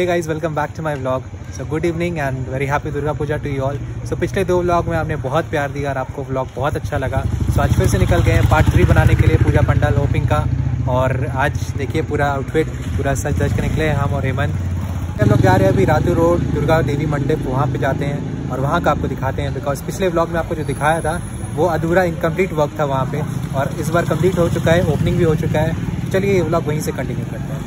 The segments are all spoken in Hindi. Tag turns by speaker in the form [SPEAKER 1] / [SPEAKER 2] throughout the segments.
[SPEAKER 1] Hey guys, welcome back to my vlog. So good evening and very happy Durga Puja to you all. So पिछले 2 व्लॉग में आपने बहुत प्यार दिया और आपको व्लॉग बहुत अच्छा लगा। सो आज फिर से निकल गए हैं पार्ट 3 बनाने के लिए पूजा पंडाल ओपनिंग का। और आज देखिए पूरा आउटफिट पूरा सज धज के निकले हैं हम और हेमंत। हम लोग जा रहे हैं अभी रातू रोड दुर्गा देवी मंडप, वहाँ पे जाते हैं और वहाँ का आपको दिखाते हैं। बिकॉज पिछले व्लॉग में आपको जो दिखाया था वो अधूरा इनकम्प्लीट वर्क था वहाँ पे, और इस बार कंप्लीट हो चुका है, ओपनिंग भी हो चुका है। चलिए ये व्लॉग वहीं से कंटिन्यू करते हैं।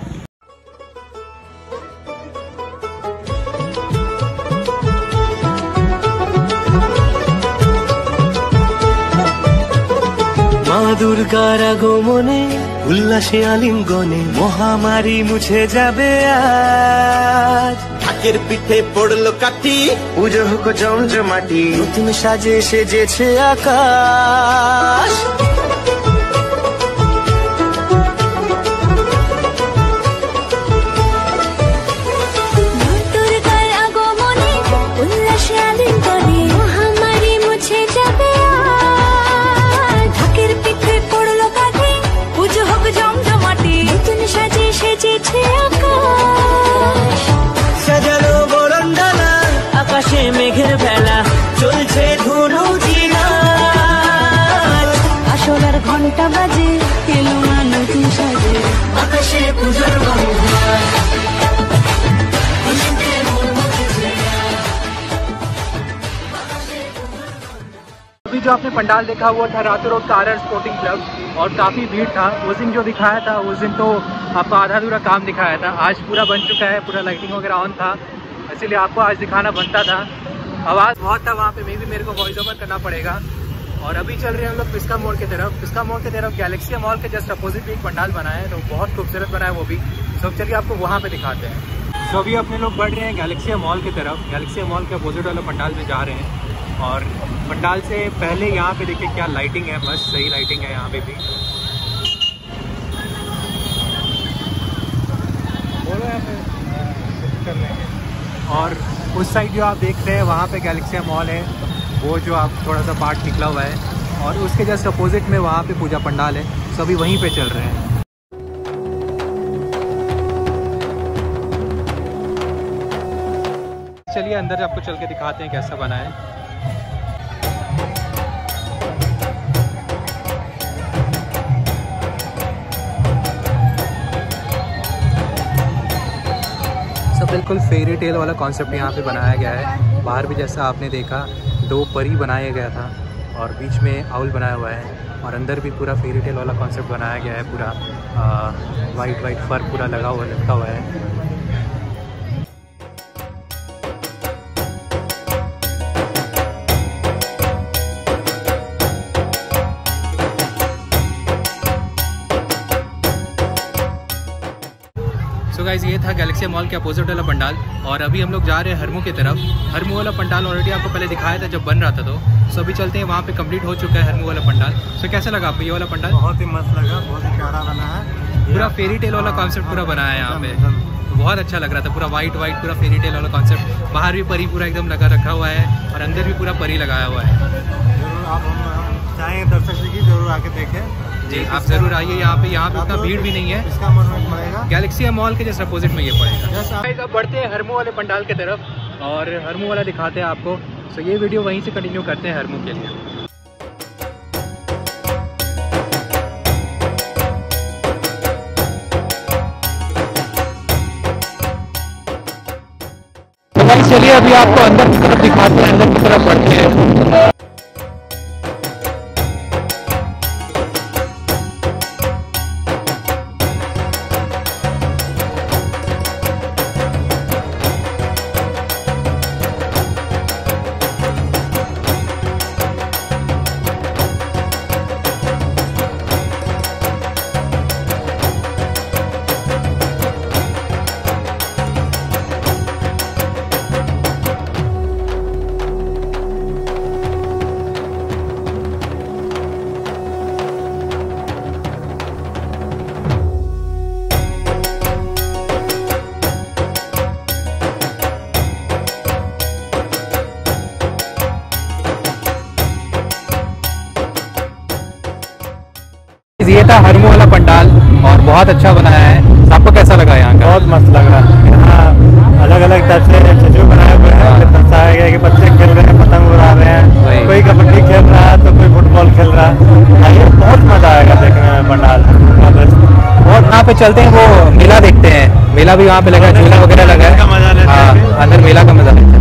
[SPEAKER 2] মা দুর্গার আগমনে উল্লাসে আলিঙ্গনে মহামারী মুছে যাবে আজ। ঢাকের পিঠে পড়লো কাঠি, পুজো হোক জমজমাটি, নতুন সাজে সেজেছে আকাশ। মেঘের বেলা চলছে ধনু জিনা, আসলার ঘন্টা বাজে এলো নতুন সাজে আকাশে পূজার
[SPEAKER 1] अभी जो आपने पंडाल देखा वो था रातू रोड का RR स्पोर्टिंग क्लब, और काफ़ी भीड़ था। उस दिन जो दिखाया था उस दिन तो आपको आधा अधूरा काम दिखाया था। आज पूरा बन चुका है, पूरा लाइटिंग वगैरह ऑन था, इसीलिए आपको आज दिखाना बनता था। आवाज़ बहुत था वहाँ पे, मेरे को वॉइस ओवर करना पड़ेगा। और अभी चल रहे हैं हम लोग पिस्का मोड़ की तरफ। पिस्का मोड़ की तरफ गैलेक्सी मॉल के जस्ट अपोजिट भी एक पंडाल बना है, तो बहुत खूबसूरत बना है वो भी। तो चलिए आपको वहाँ पे दिखाते हैं। तो अभी अपने लोग बढ़ रहे हैं गैलेक्सी मॉल की तरफ। गैलेक्सी मॉल के अपोजिट वाले पंडाल में जा रहे हैं, और पंडाल से पहले यहाँ पे देखिए क्या लाइटिंग है, मस्त सही लाइटिंग है यहाँ पे भी। बोलो यहाँ पे कर लेंगे। और उस साइड जो आप देख रहे हैं वहाँ पे गैलेक्सी मॉल है, वो जो आप थोड़ा सा पार्ट निकला हुआ है, और उसके जस्ट अपोजिट में वहाँ पे पूजा पंडाल है। सभी वहीं पे चल रहे हैं। चलिए अंदर आपको चल के दिखाते हैं कैसा बना है। बिल्कुल फेरी टेल वाला कॉन्सेप्ट यहाँ पे बनाया गया है। बाहर भी जैसा आपने देखा 2 परी बनाया गया था और बीच में आउल बनाया हुआ है, और अंदर भी पूरा फेरी टेल वाला कॉन्सेप्ट बनाया गया है। पूरा वाइट फर पूरा लगा हुआ लटका हुआ है। सो गाइस ये था गैलेक्सी मॉल के अपोजिट वाला पंडाल, और अभी हम लोग जा रहे हैं हरमू की तरफ। हरमू वाला पंडाल ऑलरेडी आपको पहले दिखाया था जब बन रहा था, तो सो अभी चलते हैं, वहाँ पे कंप्लीट हो चुका है हरमू वाला पंडाल। सो कैसा लगा आपको ये वाला पंडाल?
[SPEAKER 2] बहुत ही मस्त लगा, बहुत ही प्यारा बना है।
[SPEAKER 1] पूरा फेरी टेल वाला कॉन्सेप्ट पूरा बनाया है यहाँ पे, तो बहुत अच्छा लग रहा था। पूरा वाइट पूरा फेरी टेल वाला कॉन्सेप्ट, बाहर भी परी पूरा एकदम लगा रखा हुआ है, और अंदर भी पूरा परी लगाया हुआ है।
[SPEAKER 2] जरूर आप चाहें दर्शक की जरूर आके देखें
[SPEAKER 1] जी, आप जरूर आइए यहाँ पे उतना भीड़ भी नहीं है।
[SPEAKER 2] इसका मन पड़ेगा गैलेक्सी
[SPEAKER 1] मॉल के जैसे अपोजिट में ये पड़ेगा। अब बढ़ते हैं हरमू वाले पंडाल की तरफ, और हरमू वाला दिखाते हैं आपको। सो ये वीडियो वहीं से कंटिन्यू करते हैं हरमू के लिए। तो भाई चलिए अभी आपको अंदर की तरफ दिखाते हैं, अंदर की तरफ बढ़ते हैं। ये था हरमू वाला पंडाल। और बहुत अच्छा बनाया है। तो आपको कैसा लगा यहाँ का?
[SPEAKER 3] बहुत मस्त लग रहा है। यहाँ अलग अलग टाइप से चीज़ें बनाए हुए हैं। दर्शाया गया कि बच्चे खेल रहे हैं, पतंग उड़ा रहे हैं, कोई कबड्डी खेल रहा है तो कोई फुटबॉल खेल रहा है। ये बहुत मजा आएगा देखने में पंडाल।
[SPEAKER 1] और यहाँ पे चलते हैं, वो मेला देखते हैं। मेला भी वहाँ पे लगा है, झूला वगैरह लगा है।
[SPEAKER 3] मजा लेते हैं।
[SPEAKER 1] हाँ, अंदर मेला का मजा लेते हैं।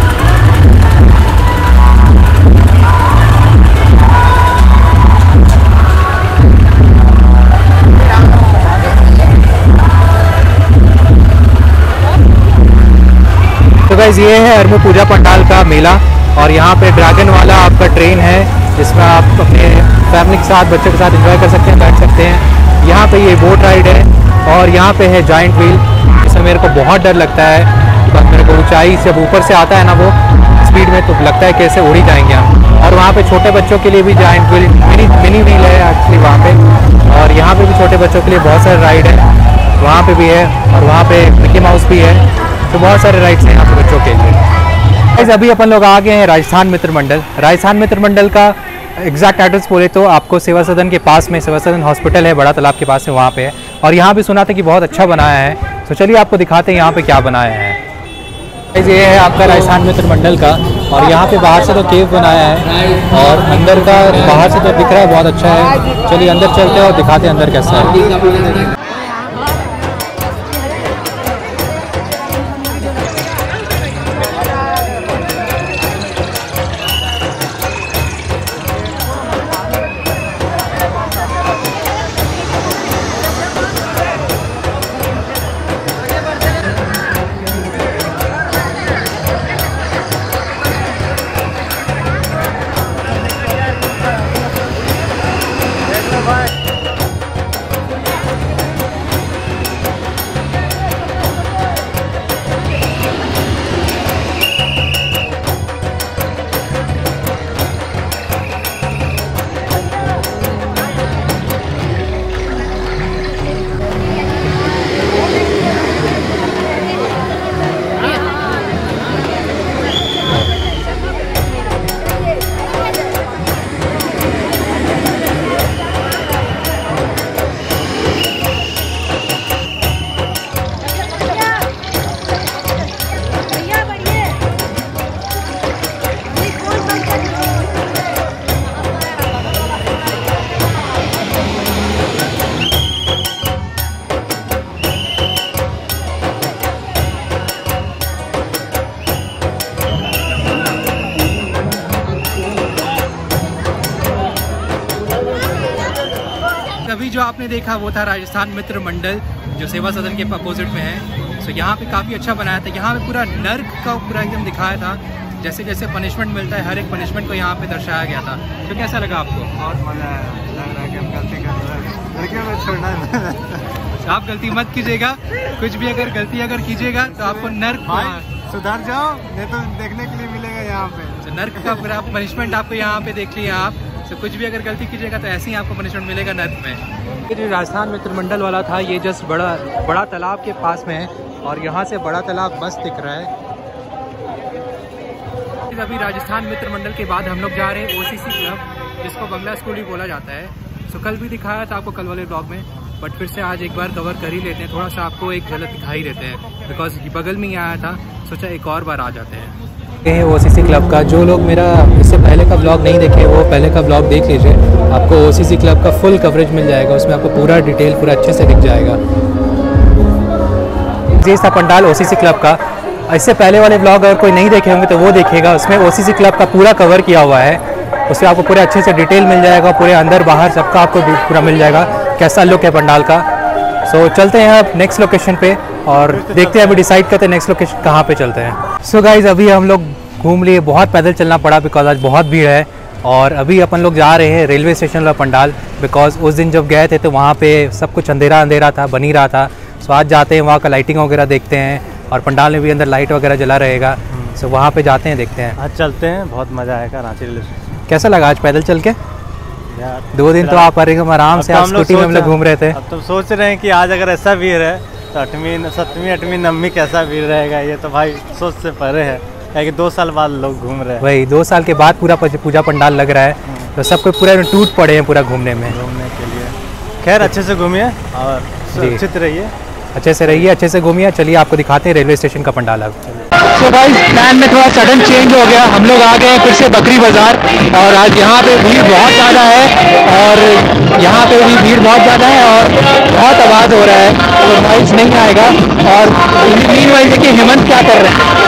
[SPEAKER 1] तो गाइस ये है अरमू पूजा पंडाल का मेला, और यहाँ पे ड्रैगन वाला आपका ट्रेन है जिसमें आप अपने फैमिली के साथ, बच्चों के साथ एंजॉय कर सकते हैं, बैठ सकते हैं। यहाँ पे ये बोट राइड है, और यहाँ पे है जाइंट व्हील, जिसमें मेरे को बहुत डर लगता है। बस मेरे को ऊंचाई से ऊपर से आता है ना वो स्पीड में, तो लगता है कैसे उड़ ही जाएंगे हम। और वहाँ पे छोटे बच्चों के लिए भी जाइंट व्हील, मिनी व्हील है एक्चुअली वहाँ पे। और यहाँ पे भी छोटे बच्चों के लिए बहुत सारे राइड है, वहाँ पे भी है, और वहाँ पे मिकी माउस भी है। तो बहुत सारे राइड्स हैं यहाँ पे बच्चों के लिए। अभी अपन लोग आ गए हैं राजस्थान मित्र मंडल। राजस्थान मित्र मंडल का एग्जैक्ट एड्रेस बोले तो आपको सेवा सदन के पास में, सेवा सदन हॉस्पिटल है बड़ा तालाब के पास में, वहाँ पे है। और यहाँ भी सुना था कि बहुत अच्छा बनाया है, तो चलिए आपको दिखाते हैं यहाँ पे क्या बनाया है। ये है आपका राजस्थान मित्र मंडल का, और यहाँ पे बाहर से तो केव बनाया है, और अंदर का बाहर से तो दिख रहा है बहुत अच्छा है। चलिए अंदर चलते हैं और दिखाते हैं अंदर कैसा है। अभी जो आपने देखा वो था राजस्थान मित्र मंडल, जो सेवा सदन के अपोजिट में है। तो यहाँ पे काफ़ी अच्छा बनाया था। यहाँ पे पूरा नर्क का पूरा एकदम दिखाया था, जैसे जैसे पनिशमेंट मिलता है हर एक पनिशमेंट को यहाँ पे दर्शाया गया था। तो कैसा लगा आपको?
[SPEAKER 3] बहुत मजा आया, लग रहा है कि हम गलती कर रहे हैं, लड़कियों को छोड़ना है।
[SPEAKER 1] आप गलती मत कीजिएगा, कुछ भी अगर गलती अगर कीजिएगा तो आपको नर्क,
[SPEAKER 3] सुधर जाओ, नहीं तो देखने के लिए मिलेगा यहाँ पे।
[SPEAKER 1] तो नर्क का पूरा पनिशमेंट आपको यहाँ पे देख लिया आप। तो कुछ भी अगर गलती कीजिएगा तो ऐसे ही आपको पनिशमेंट मिलेगा नर्क में। ये जो राजस्थान मित्र मंडल वाला था, ये जस्ट बड़ा तालाब के पास में है, और यहाँ से बड़ा तालाब मस्त दिख रहा है। अभी राजस्थान मित्र मंडल के बाद हम लोग जा रहे हैं OCC क्लब, जिसको बंगला स्कूल भी बोला जाता है। सो कल भी दिखाया था आपको कल वाले ब्लॉग में, बट फिर से आज एक बार कवर कर ही लेते हैं, थोड़ा सा आपको एक झलक दिखाई देते हैं, बिकॉज बगल में ही आया था, सोचा एक और बार आ जाते हैं। ये OCC क्लब का, जो लोग मेरा इससे पहले का ब्लॉग नहीं देखे वो पहले का ब्लॉग देख लीजिए, आपको OCC क्लब का फुल कवरेज मिल जाएगा, उसमें आपको पूरा डिटेल पूरा अच्छे से दिख जाएगा। ये था पंडाल OCC क्लब का। इससे पहले वाले ब्लॉग अगर कोई नहीं देखे होंगे तो वो देखेगा, उसमें OCC क्लब का पूरा कवर किया हुआ है, उसमें आपको पूरे अच्छे से डिटेल मिल जाएगा, पूरे अंदर बाहर सबका आपको पूरा मिल जाएगा, कैसा लुक है पंडाल का। सो चलते हैं अब नेक्स्ट लोकेशन पे और देखते हैं, अभी डिसाइड करते हैं नेक्स्ट लोकेशन कहाँ पे चलते हैं। सो गाइज अभी हम लोग घूम लिए, बहुत पैदल चलना पड़ा बिकॉज आज बहुत भीड़ है, और अभी अपन लोग जा रहे हैं रेलवे स्टेशन वाला पंडाल, बिकॉज उस दिन जब गए थे तो वहाँ पे सब कुछ अंधेरा अंधेरा था, बन ही रहा था। सो आज जाते हैं, वहाँ का लाइटिंग वगैरह देखते हैं, और पंडाल में भी अंदर लाइट वगैरह जला रहेगा। सो वहाँ पे जाते हैं, देखते हैं।
[SPEAKER 3] आज चलते हैं, बहुत मज़ा आएगा रांची रेलवे स्टेशन।
[SPEAKER 1] कैसा लगा आज पैदल चल के?
[SPEAKER 3] यार
[SPEAKER 1] 2 दिन तो आप आराम से स्कूटी में हम लोग घूम रहे थे।
[SPEAKER 3] अब तो सोच रहे हैं कि आज अगर ऐसा भीड़ है तो 8वीं 7वीं 8वीं 9वीं कैसा भीड़ रहेगा। ये तो भाई सोच से परे है, क्या कि 2 साल बाद लोग घूम रहे हैं।
[SPEAKER 1] वही 2 साल के बाद पूरा पूजा पंडाल लग रहा है, तो सबको पूरा टूट पड़े हैं पूरा घूमने के लिए।
[SPEAKER 3] खैर अच्छे से घूमिए और सुरक्षित रहिए,
[SPEAKER 1] अच्छे से रहिए, अच्छे से घूमिए। चलिए आपको दिखाते हैं रेलवे स्टेशन का पंडाल अब। तो भाई प्लान में थोड़ा सडन चेंज हो गया, हम लोग आ गए हैं फिर से बकरी बाज़ार और आज यहाँ पे भीड़ बहुत ज़्यादा है और यहाँ पे भी भीड़ बहुत ज़्यादा है और बहुत आवाज़ हो रहा है, तो नॉइज़ नहीं आएगा। और मीनवाइल देखिए हेमंत क्या कर रहे हैं।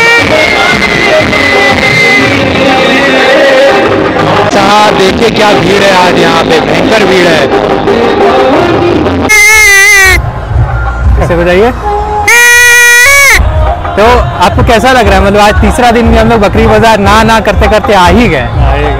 [SPEAKER 1] साहब देखिए क्या भीड़ है आज, यहाँ पे भयंकर भीड़ है। कैसे बताइए, तो आपको कैसा लग रहा है? मतलब आज तीसरा दिन भी हम लोग बकरी बाजार ना करते करते आ ही गए।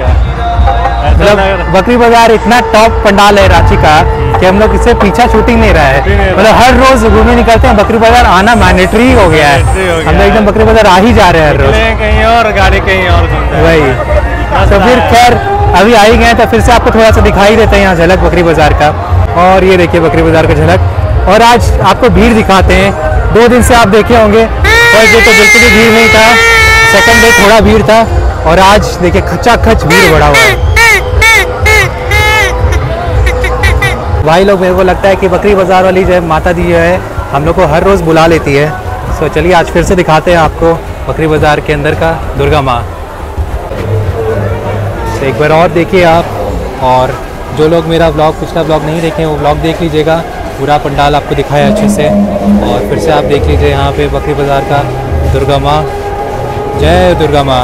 [SPEAKER 1] मतलब बकरी बाजार इतना टॉप पंडाल है रांची का कि हम लोग इससे पीछा छूट ही नहीं रहा है। मतलब हर रोज घूमने निकलते हैं, बकरी बाजार आना मैंडेटरी हो गया है। हम लोग एकदम बकरी बाजार आ ही जा रहे हैं हर रोज,
[SPEAKER 3] कहीं और गाड़ी कहीं और
[SPEAKER 1] वही। तो फिर खैर अभी आ ही गए तो फिर से आपको थोड़ा सा दिखाई देता है यहाँ झलक बकरी बाजार का। और ये देखिए बकरी बाजार का झलक। और आज आपको भीड़ दिखाते हैं। 2 दिन से आप देखे होंगे, फर्स्ट डे तो बिल्कुल भी भीड़ नहीं था, सेकंड डे थोड़ा भीड़ था और आज देखिए खचाखच भीड़ बढ़ा हुआ है। भाई लोग मेरे को लगता है कि बकरी बाजार वाली जो है माता दी जो है हम लोग को हर रोज़ बुला लेती है। तो चलिए आज फिर से दिखाते हैं आपको बकरी बाजार के अंदर का दुर्गा माँ। तो एक बार और देखिए आप, और जो लोग मेरा ब्लॉग पिछला ब्लॉग नहीं देखे वो ब्लॉग देख लीजिएगा, पूरा पंडाल आपको दिखाया अच्छे से। और फिर से आप देख लीजिए यहाँ पे बकरी बाजार का दुर्गा माँ। जय दुर्गा माँ,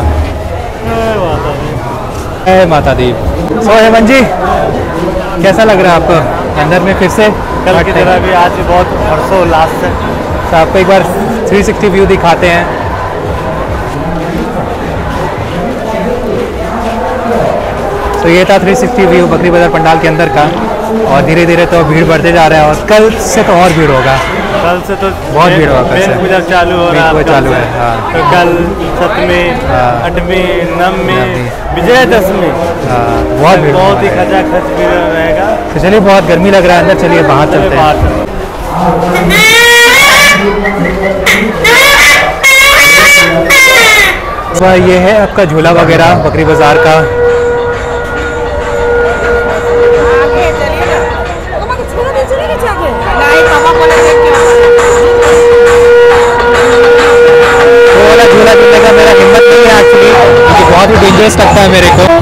[SPEAKER 1] जय माता दी। सो हेमंत जी कैसा लग रहा है आपको अंदर में? फिर से
[SPEAKER 3] कल की तरह भी आज बहुत हर्षोल्लास से।
[SPEAKER 1] तो आपको एक बार 360 व्यू दिखाते हैं। तो ये था 360 व्यू बकरी बाजार पंडाल के अंदर का। और धीरे धीरे तो भीड़ बढ़ते जा रहा है और कल से तो और भीड़ होगा।
[SPEAKER 3] कल से तो
[SPEAKER 1] बहुत भीड़ होगा, कल से
[SPEAKER 3] पूजा चालू हो रहा है,
[SPEAKER 1] चालू है। हाँ।
[SPEAKER 3] तो कल 7वीं, 8वीं, 9वीं, विजयदशमी,
[SPEAKER 1] बहुत भीड़,
[SPEAKER 3] बहुत ही खचाखच भीड़ रहेगा।
[SPEAKER 1] तो चलिए बहुत गर्मी लग रहा है अंदर, चलिए बाहर चलते हैं। तो ये है आपका झूला वगैरह बकरी बाजार का। झूला झूलने का मेरा हिम्मत नहीं है एक्चुअली, क्योंकि बहुत ही डेंजरस लगता है मेरे को।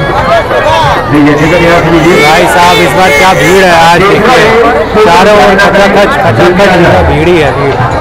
[SPEAKER 1] भाई साहब इस बार क्या भीड़ है आज, देखिए चारों ओर खचाखच भीड़ ही है, भीड़।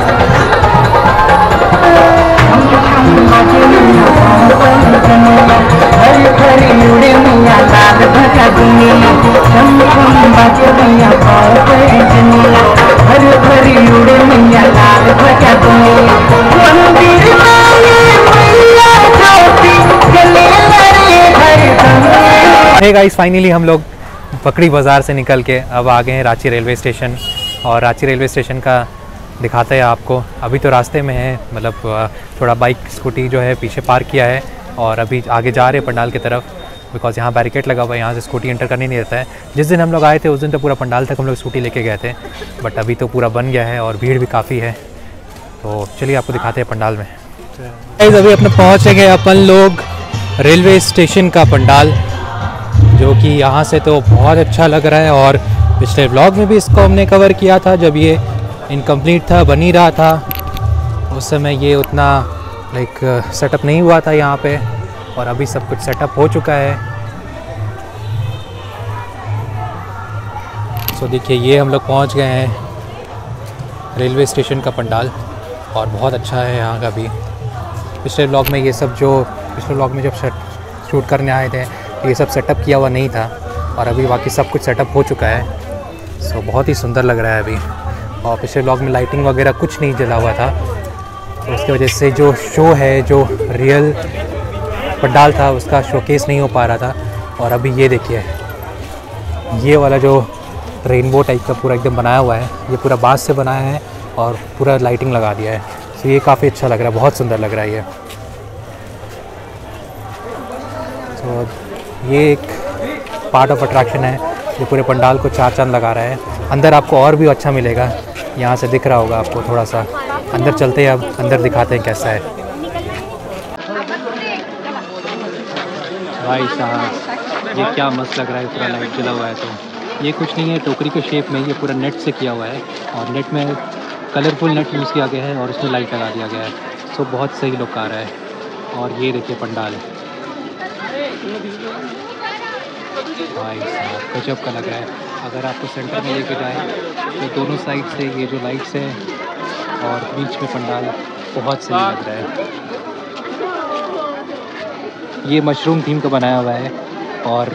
[SPEAKER 1] हे गाइस, फाइनली हम लोग बकरी बाज़ार से निकल के अब आ गए हैं रांची रेलवे स्टेशन। और रांची रेलवे स्टेशन का दिखाते हैं आपको। अभी तो रास्ते में है, मतलब थोड़ा बाइक स्कूटी जो है पीछे पार्क किया है और अभी आगे जा रहे हैं पंडाल की तरफ, बिकॉज़ यहाँ बैरिकेड लगा हुआ है, यहाँ से स्कूटी एंटर करने नहीं रहता है। जिस दिन हम लोग आए थे उस दिन तो पूरा पंडाल तक हम लोग स्कूटी लेके गए थे, बट अभी तो पूरा बन गया है और भीड़ भी काफ़ी है। तो चलिए आपको दिखाते हैं पंडाल में। अभी अपने पहुँचे गए अपन लोग रेलवे स्टेशन का पंडाल, जो कि यहाँ से तो बहुत अच्छा लग रहा है। और पिछले व्लॉग में भी इसको हमने कवर किया था, जब ये इनकम्प्लीट था, बन ही रहा था, उस समय ये उतना लाइक सेटअप नहीं हुआ था यहाँ पे, और अभी सब कुछ सेटअप हो चुका है। सो देखिए ये हम लोग पहुँच गए हैं रेलवे स्टेशन का पंडाल, और बहुत अच्छा है यहाँ का भी। पिछले व्लॉग में ये सब जो पिछले व्लॉग में जब शूट करने आए थे ये सब सेटअप किया हुआ नहीं था, और अभी बाकी सब कुछ सेटअप हो चुका है। सो बहुत ही सुंदर लग रहा है अभी। और पिछले व्लॉग में लाइटिंग वगैरह कुछ नहीं जला हुआ था, तो उसकी वजह से जो शो है, जो रियल पंडाल था उसका शोकेस नहीं हो पा रहा था। और अभी ये देखिए ये वाला जो रेनबो टाइप का पूरा एकदम बनाया हुआ है, ये पूरा बांस से बनाया है और पूरा लाइटिंग लगा दिया है। तो ये काफ़ी अच्छा लग रहा है, बहुत सुंदर लग रहा है ये। तो ये एक पार्ट ऑफ अट्रैक्शन है, ये पूरे पंडाल को चार चांद लगा रहा है। अंदर आपको और भी अच्छा मिलेगा, यहाँ से दिख रहा होगा आपको थोड़ा सा। अंदर चलते हैं, अब अंदर दिखाते हैं कैसा है। भाई साहब ये क्या मस्त लग रहा है, पूरा लाइट जला हुआ है। तो ये कुछ नहीं है, टोकरी के शेप में, ये पूरा नेट से किया हुआ है और नेट में कलरफुल नेट यूज़ किया गया है और उसमें लाइट लगा दिया गया है। सो बहुत सही लुक आ रहा है। और ये देखिए पंडाल, भाई साहब गजब का लग रहा है। अगर आपको सेंटर में लेके जाए तो दोनों साइड से ये जो लाइट्स है और बीच में पंडाल, बहुत सही लग रहा है। ये मशरूम थीम का बनाया हुआ है और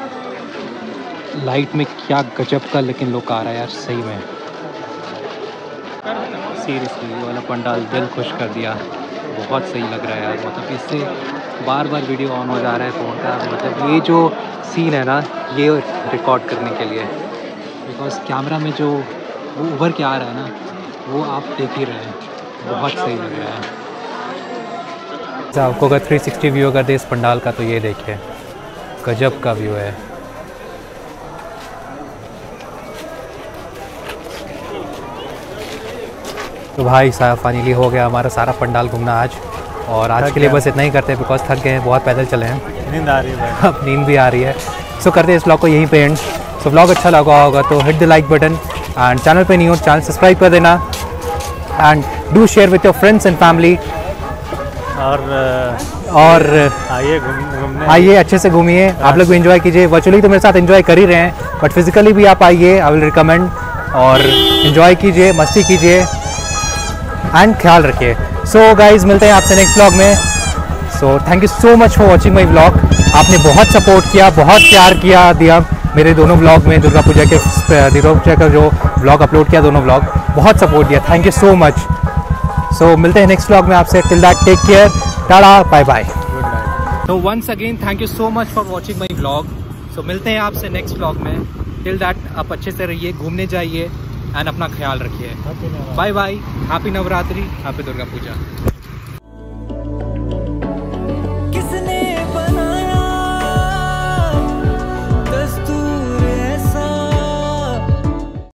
[SPEAKER 1] लाइट में क्या गजब का लेकिन लुक आ रहा है यार, सही में सीरियसली ये वाला पंडाल दिल खुश कर दिया। बहुत सही लग रहा है यार, मतलब इससे बार बार वीडियो ऑन हो जा रहा है फ़ोन का। मतलब ये जो सीन है ना, ये रिकॉर्ड करने के लिए, बिकॉज कैमरा में जो वो उभर के आ रहा है ना, वो आप देख ही रहे हैं, बहुत सही लग रहा है। आपको अगर 360 व्यू अगर दे इस पंडाल का तो ये देखिए, गजब का व्यू है। तो भाई साहब फाइनली हो गया हमारा सारा पंडाल घूमना आज, और आज के लिए बस इतना ही करते हैं बिकॉज थक गए हैं, बहुत पैदल चले हैं,
[SPEAKER 3] नींद आ रही है,
[SPEAKER 1] अब नींद भी आ रही है। सो करते हैं इस ब्लॉग को यहीं पे एंड। सो ब्लॉग अच्छा लगा होगा तो hit the like button, and channel पे नहीं हो चैनल सब्सक्राइब कर देना, and do share with your friends and family. और आइए अच्छे से घूमिए, आप लोग भी एंजॉय कीजिए। वर्चुअली तो मेरे साथ एंजॉय कर ही रहे हैं, बट फिजिकली भी आप आइए, आई विल रिकमेंड, और एंजॉय कीजिए, मस्ती कीजिए एंड ख्याल रखिए। सो गाइज मिलते हैं आपसे नेक्स्ट ब्लॉग में। So thank you so much for watching my blog. आपने बहुत सपोर्ट किया, बहुत प्यार किया दिया मेरे दोनों ब्लॉग में, दुर्गा पूजा का जो ब्लॉग अपलोड किया, दोनों ब्लॉग बहुत सपोर्ट दिया, thank you so much. So मिलते हैं नेक्स्ट ब्लॉग में आपसे, till that take care, tata bye bye. तो once again thank you so much for watching my blog. So मिलते हैं आपसे नेक्स्ट ब्लॉग में, टिल दैट आप अच्छे से रहिए, घूमने जाइए एंड अपना ख्याल रखिए। Bye bye, happy Navratri, happy Durga पूजा।